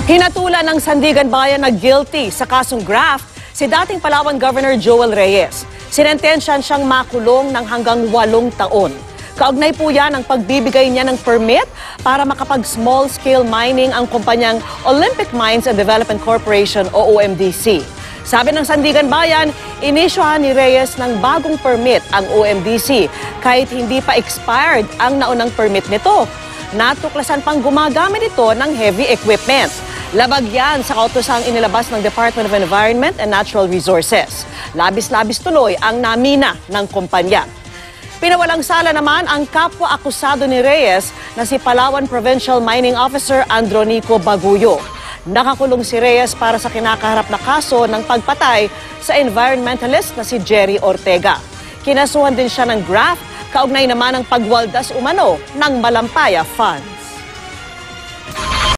Hinatulan ng Sandigan Bayan na guilty sa kasong graft si dating Palawan Governor Joel Reyes. Sinentensyan siyang makulong ng hanggang 8 taon. Kaugnay po yan ang pagbibigay niya ng permit para makapag-small-scale mining ang kumpanyang Olympic Mines and Development Corporation o OMDC. Sabi ng Sandigan Bayan, inisyuhan ni Reyes ng bagong permit ang OMDC kahit hindi pa expired ang naunang permit nito. Natuklasan pang gumagamit ito ng heavy equipment. Labag yan sa kautosang inilabas ng Department of Environment and Natural Resources. Labis-labis tuloy ang namina ng kumpanya. Pinawalang sala naman ang kapwa-akusado ni Reyes na si Palawan Provincial Mining Officer Andronico Baguyo. Nakakulong si Reyes para sa kinakaharap na kaso ng pagpatay sa environmentalist na si Jerry Ortega. Kinasuhan din siya ng graft, kaugnay naman ng pagwaldas umano ng Malampaya Fund.